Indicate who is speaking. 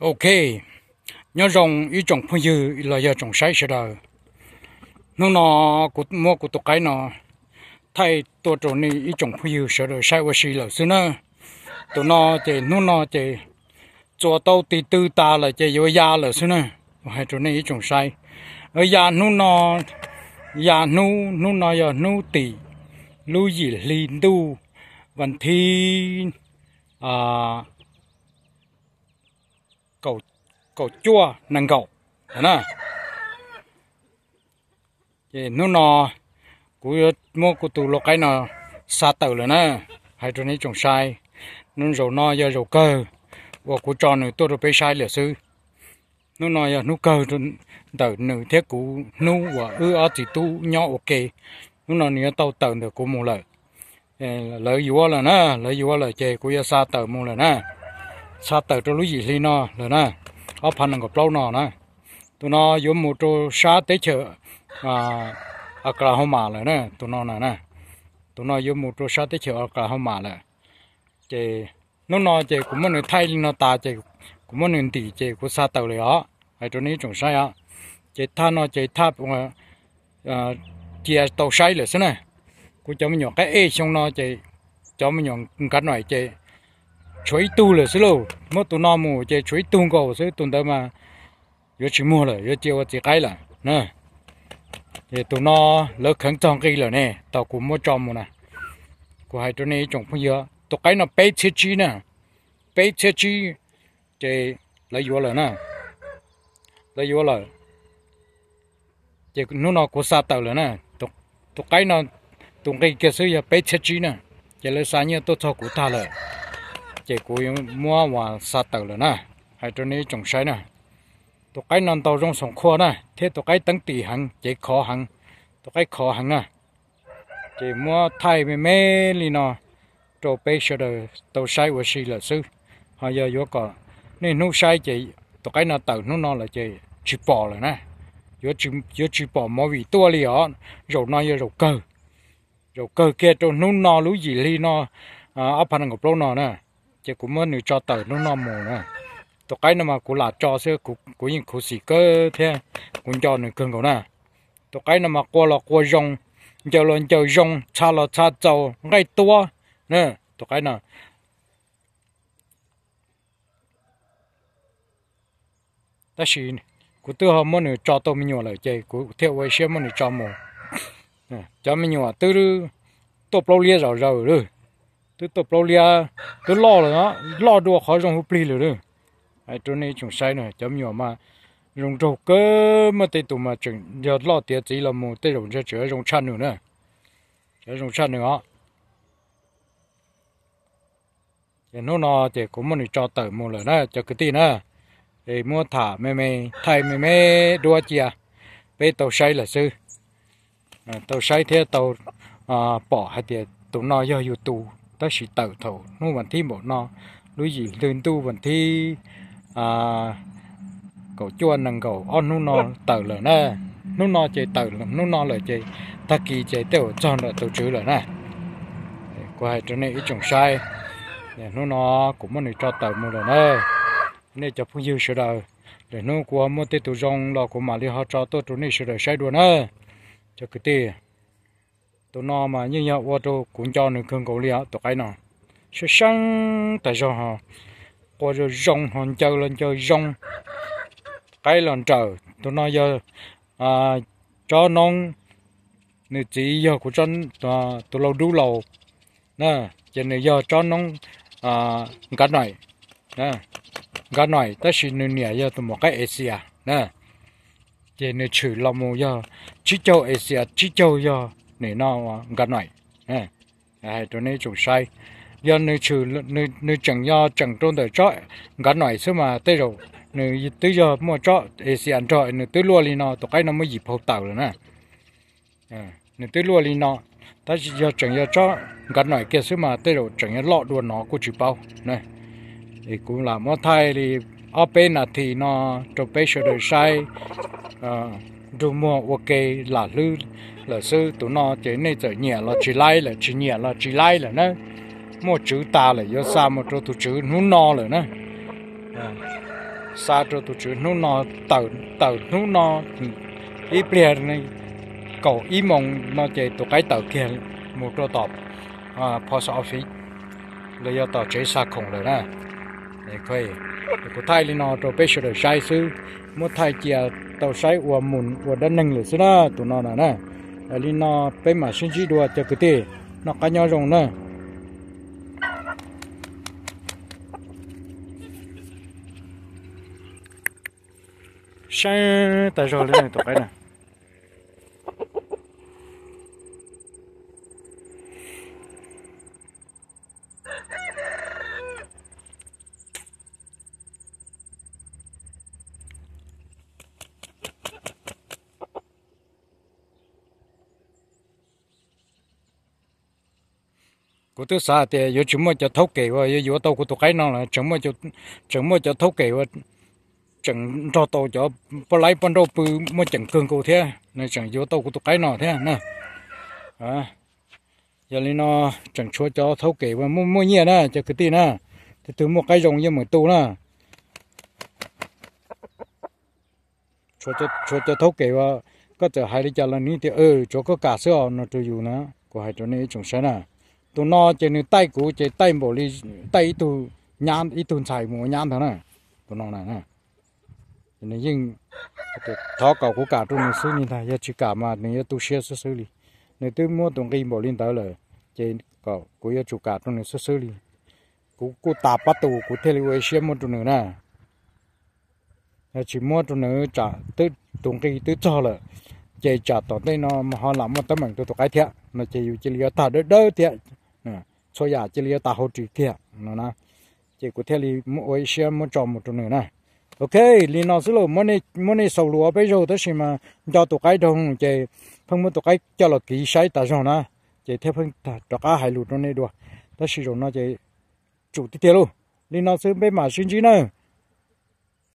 Speaker 1: Ok, nhớ rằng ý trồng phong dư là giờ trồng sấy sẽ đời. Nó mua của tụi cái nó thay tôi trồng này ý trồng phong dư sẽ đời sấy và xí là xí nữa. Tụi nó chỉ nó chỉ cho tao từ từ ta là chỉ vô gia là xí nữa. Hay trồng này ý trồng sấy. Ở gia nó giờ nó tỉ lưu gì liền đuวันที่cầu chua năng cầu nè thì nó của mua của tụ lộc cái nó xa tờ rồi nè hay cho nên trồng sai nó rồi nó giờ rồi cơ và của tròn này tôi rồi bị sai là sư nó giờ nó cơ tờ nữ thế của nó và ở chỉ tu nhỏ ok nó nữa tàu tờ được của một lời lợi dụng là nè lợi dụng là chơi của xa tờ mua là nè xa tờ cho lúc gì thì nó là nè ở phần năng gặp lâu nó nè tụi nó dùng một chỗ xa tới chợ Oklahoma là nè tụi nó nè tụi nó dùng một chỗ xa tới chợ Oklahoma là chơi nó chơi cũng muốn thay nó ta chơi cũng muốn tỷ chơi của xa tờ này đó hay cho nên trồng sai á chơi tha nó chơi tháp chia tàu sai là thế này cô cho mình nhỏ cái e xong nó chơi cho mình nhỏ cái này chơi chuối tu là xí lô mất tụi nó mua chơi chuối tu cầu xí tụi đó mà vừa chỉ mua là vừa chiều chỉ cái là nè thì tụi nó lỡ khẩn trương cái là nè tao cũng mua cho mua nè của hai chỗ này trồng phong dừa tụi cái nó bé chết chi nè bé chết chi chơi lấy vô là nè lấy vô là chơi nó của sa tàu là nè tụi cái nó tụi cái kia xí bé chết chi nè chơi lấy sáng như tôi cho cụ ta là chơi cụ mua và sa tàu là nè hai chỗ này trồng sai nè tụi cái non tàu trong sông khoa nè thế tụi cái tấn tỷ hàng chơi khó hàng tụi cái khó hàng nè chơi mua thay mê li nó trộn bé sờ đời tàu sai và xì là sư họ giờ vô có nên nấu sai chơi tụi cái nó tàu nó là chơi chỉ bỏ là nè vô chỉ bỏ mỗi vị tua li họ rồi nó giờ rồi cơ kia cho nó lú gì li nó áp phần ngọc lâu nó nè chỉ cũng muốn cho tờ nó mù nè tụi cái nó mà cũng là cho xưa cũng những khu xì cơ thế cũng cho nữa cưng cậu nè tụi cái nó mà qua là qua rong giờ lên giờ rong cha là cha trâu ngay tua nè tụi cái nào ta chỉ cũng tôi họ muốn cho tôi mình nhiều lại chơi cũng theo vậy xem muốn cho mù cho mình nhiều từ tập lâu lia rồi từ tập lâu lia từ lo rồi đó lo đua khỏi trong hộp ly rồi đó ai chỗ này chúng sai nữa cho nhiều mà dùng trâu cơ mà tây tụ mà chừng giờ lo tiền chỉ là một tây dùng cho chữa dùng chăn nữa nè chữa dùng chăn nữa thì nó thì cũng muốn cho tờ một lần đó cho cái tiền nữa thì mua thả mê thay mê đua chia bây tàu say là sư tàu say thế tàu bỏ hay thì tụi nó do YouTube ta chỉ tàu thầu nó vẫn thi một nó đối gì lên tu vẫn thi cậu chuan năng cậu on nó tàu là nè nó chơi tàu nó là chơi ta kỳ chơi tàu cho là tàu chữ là nè qua chỗ này ít trồng sai nó cũng muốn cho tàu một lần nè nên cho phong dư sửa đời để nó qua mua tết tụ rong là của mà đi họ cho tôi chỗ này sửa đời sai đuổi nè cho cái tiền tụi nó mà như nhau qua tôi cũng cho nữa cơn cầu liao tụi cái nào sẽ sáng tại sao họ qua rồi rong họ chơi lên chơi rong cái lần trời tụi nó giờ cho nông người chỉ giờ của chân tụi lâu đu lâu nè cho nên giờ cho nông cái này nè cái này ta chỉ nên nhảy giờ tụi một cái Asia nè cho nên chửi lòng một giờ chỉ châu Asia chỉ châu giờ để nó cái này nè ai tụi này trồng sai giờ nơi chửi nơi chẳng do chẳng trôn để cho cái này xưa mà tới rồi nơi tới giờ mua cho Asia cho nơi tới luôn đi nó tụi cái nó mới dịp hậu tàu rồi nè nơi tới luôn đi nó ta chỉ giờ chẳng do cho cái này kia xưa mà tới rồi chẳng do lọ đua nó cũng chỉ bao nè thì cũng là mua thay thì ở bên là thì nó trồng bé sửa đời sai rồi mua ok là lư là sư tụi nó chỉ nên trở nhẹ là chỉ lai là chỉ nhẹ là chỉ lai là nó mua chữ ta là do sao một chỗ tụi chữ nó là nó xa cho tụi chú nó tàu tàu nó ít bia này cậu ý mong nó chạy tụi cái tàu kia một trò tọp post office lấy cho tàu chạy xa khổng rồi nè để coi của Thái lên nó tàu bây giờ được sai sư một Thái chia tàu sai uổng mồn uổng đất nâng rồi xí đó tụi nó nè lên nó bây mà sinh chỉ đùa cho cái gì nó cá nhau rồng nè sai tại sao lên tụi cái này của tôi xã thì giờ chúng mới cho thấu kể và giờ tàu của tụi cái nó là chúng mới cho thấu kể và chẳng cho tàu cho bao lấy bao đâu bự mới chẳng cường cầu thế này chẳng giờ tàu của tụi cái nó thế nè giờ lên nó chẳng cho thấu kể và mua nhiều nè cho cái tiền nè thì từ một cái rồng như một tù nè cho thấu kể và có thể hai đi cho là ní thì chỗ có cả sữa nó tôi dùng nó của hai chỗ này trồng sen nè tụi nó trên cái tay của trên tay bộ đi tay tụi nhán ít tụi xài mua nhán thôi nè tụi nó này nè nên nhưng thọ cầu của cả tụi mình xử như thế giờ chỉ cả mà nên tụi xe xử lý nên tôi mua tụi cái bộ lên tới là trên cầu của chủ cả tụi mình xử lý của tạp bắt tụ của thế là xe mua tụi nữa nè chỉ mua tụi nữa trả tới tụi cái tới cho là chạy trả tao đây nó mà họ làm một tấm bằng tụi cái thiệt nó chỉ là ta đỡ thiệt số nhà chỉ là ta hỗ trợ thiệt nó nè chỉ có thể là mỗi xe một tròn một tròn nữa nè ok liền nó sẽ là mỗi này sầu lúa bây giờ tới khi mà cho tụi cái đồng chỉ phân một tụi cái cho là kỹ sai ta rồi nè chỉ theo phân tụi cái hai lúa trong này được tới khi rồi nó chỉ chủ tiết luôn liền nó sẽ bên mà xin chứ nè